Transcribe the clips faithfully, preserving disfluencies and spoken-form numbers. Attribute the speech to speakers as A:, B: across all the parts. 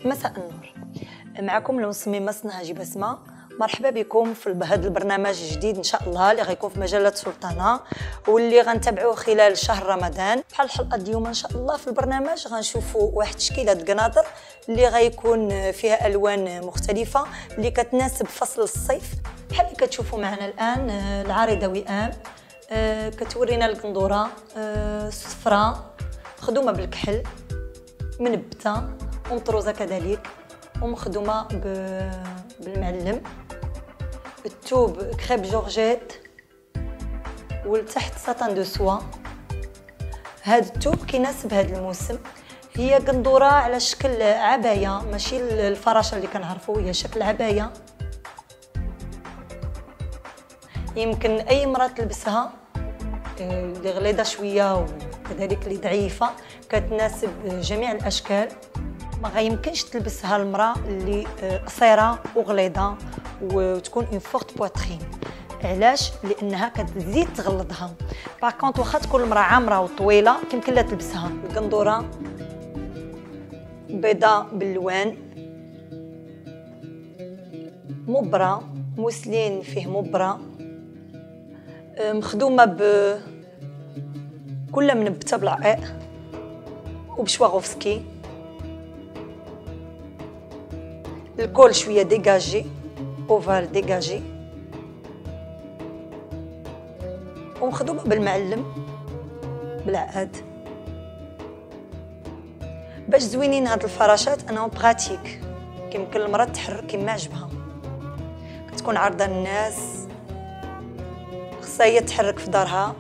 A: مساء النور. معكم المصممة صنهاجي بسمة. مرحبا بكم في هذا البرنامج الجديد ان شاء الله اللي غيكون في مجله سلطانه واللي غنتابعوه خلال شهر رمضان. بحال الحلقه اليوم ان شاء الله في البرنامج غنشوفوا واحد تشكيله قناطر اللي غيكون فيها الوان مختلفه اللي كتناسب فصل الصيف. بحال اللي كتشوفوا معنا الان العارضه وئام كتورينا القندوره صفراء مخدومه بالكحل منبته ومطروزه كذلك ومخدومه بالمعلم. الثوب كريب جورجيت والتحت ساتان دو سوا. هذا الثوب كيناسب هذا الموسم. هي قندوره على شكل عبايه ماشي الفراشه اللي كنعرفوا، هي شكل عبايه يمكن اي مراه تلبسها اللي غليظه شويه وكذلك اللي ضعيفه كتناسب جميع الاشكال. ما غيمكنش تلبسها المراه اللي قصيره وغليظه وتكون اون فورت بواترين. علاش؟ لانها كتزيد تغلظها. باغ كونط واخا تكون المراه عامره وطويله يمكن لها تلبسها. القندوره بيضاء باللوان مبره موسلين فيه مبره مخدومه ب كلها منبته بالعقيق وبشواغوفسكي. الكول شويه ديجاجي اوفال ديجاجي ومخدومه بالمعلم بالعقاد. باش زوينين هاد الفراشات انهم براتيك كيمكن المراه تحرك كيما عجبها. كتكون عارضه الناس خصها هي تحرك في دارها،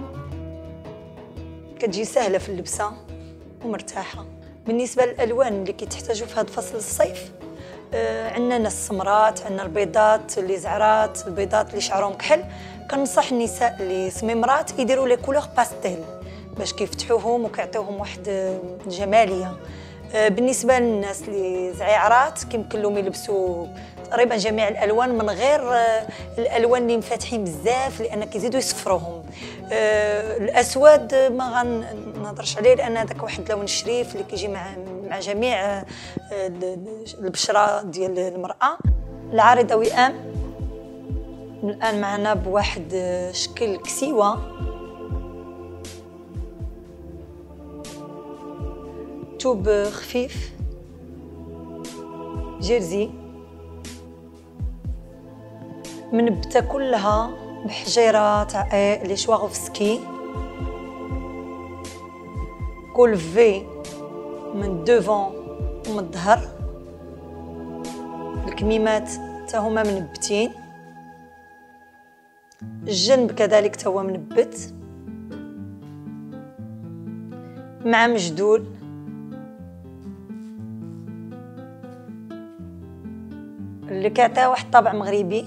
A: كتجي سهله في اللبسه ومرتاحه. بالنسبه للالوان اللي كيتحتاجوا في هذا فصل الصيف آه عندنا السمرات، عندنا البيضات اللي زعرات، البيضات اللي شعرهم كحل. كنصح النساء اللي سميمرات يديروا لي كولور باستيل باش كيفتحوهم وكيعطيوهم واحد الجماليه. آه بالنسبه للناس اللي زعيعرات كيمكن لهم يلبسوا تقريبا جميع الالوان من غير آه الالوان اللي مفاتحين بزاف لان كيزيدوا يصفروهم. آه الاسود ما غنهضرش عليه لان هذاك واحد اللون شريف اللي كيجي مع مع جميع آه البشره ديال المراه. العارضه وئام الان معنا بواحد شكل كسيوه ثوب خفيف جيرزي منبته كلها بحجيرات عقيق لي شواغوفسكي. كول في من دوفون ومن الظهر. الكميمات تا هما منبتين. الجنب كذلك تا هو منبت مع مجدول. اللي كيعطيها واحد الطابع مغربي.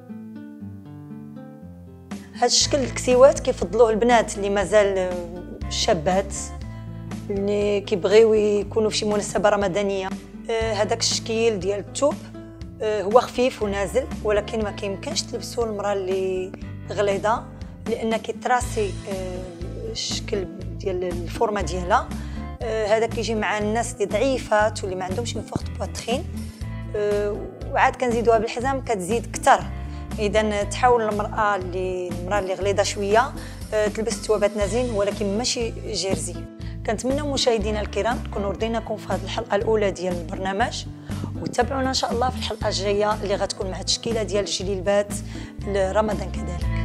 A: هاد الشكل الكسيوات كيفضلوه البنات اللي مازال شابات اللي كيبغيو يكونوا في شي مناسبه رمضانيه. آه هذاك الشكل ديال الثوب آه هو خفيف ونازل ولكن ما كيمكنش تلبسوه المراه اللي غليظه لان كيتراسي آه الشكل ديال الفورمه ديالها. آه هذا كيجي مع الناس اللي ضعيفات واللي ما عندهمش من فورت بواترين. آه وعاد كنزيدوها بالحزام كتزيد كتر. اذا تحاول المراه اللي المراه اللي غليظه شويه آه تلبس ثوابات نازلين ولكن ماشي جيرزي. كنتمنى مشاهدينا الكرام تكونوا رضيناكم في هذه الحلقه الاولى ديال البرنامج وتابعونا ان شاء الله في الحلقه الجايه اللي غتكون مع تشكيله ديال الجليلبات لرمضان كذلك.